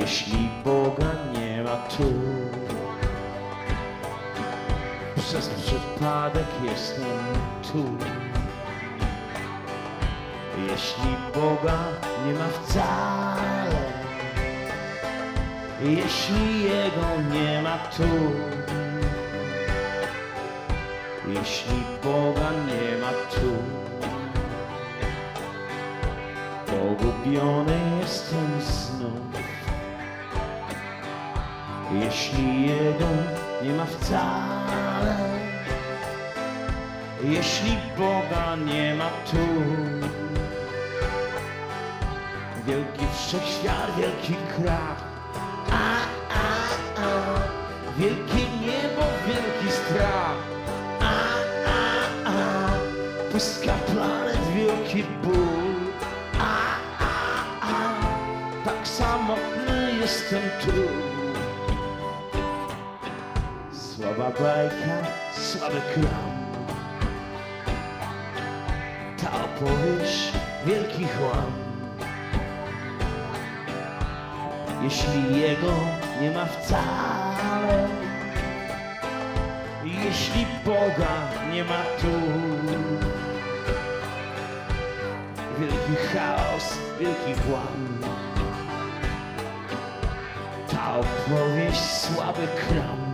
Jeśli Boga nie ma tu, przez przypadek jestem tu. Jeśli Boga nie ma wcale, jeśli Jego nie ma tu, jeśli Boga nie ma tu, pogubiony jestem znów. Jeśli Jego nie ma wcale, jeśli Boga nie ma tu, wielki wszechświat, wielki kraj, wielkie niebo, wielki strach, pustka planet, wielki ból, tak samotny jestem tu. Słaba bajka, słaby klam, ta opowieść, wielki chłam. Jeśli Jego nie ma wcale, jeśli Boga nie ma tu, wielki chaos, wielki chłam, ta opowieść, słaby kram.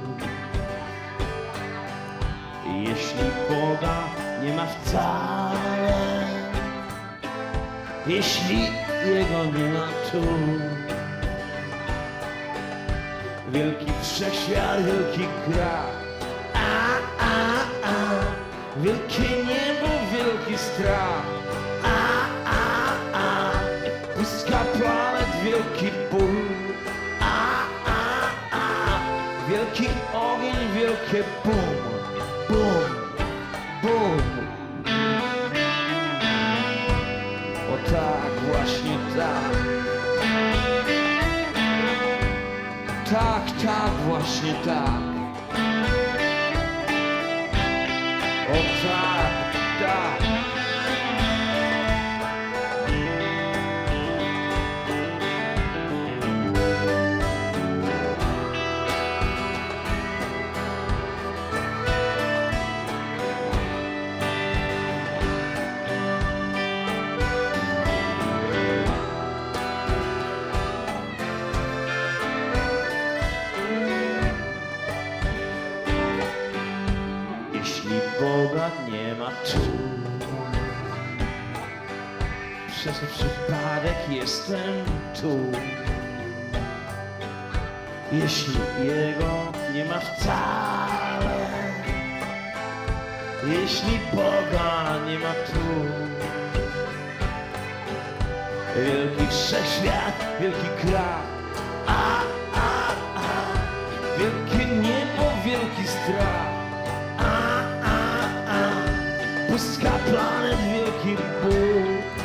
Jeśli Boga nie ma wcale, jeśli Jego nie ma tu, wielki wszechświat, wielki kraj, wielkie niebo, wielki strach, pustka planet, wielki ból, wielki ogień, wielkie bum, bum, bum. O tak, właśnie tak. Tak, tak, właśnie tak. O tak, tak. Jeśli Boga nie ma tu, przez przypadek jestem tu. Jeśli Jego nie ma wcale, jeśli Boga nie ma tu, wielki wszechświat, wielki kraj, wielkie niebo, wielki strach, pustka planet, wielki ból,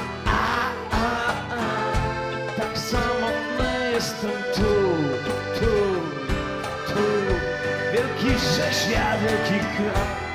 tak samotny jestem tu, tu, tu, wielki wszechświat, wielki kraj.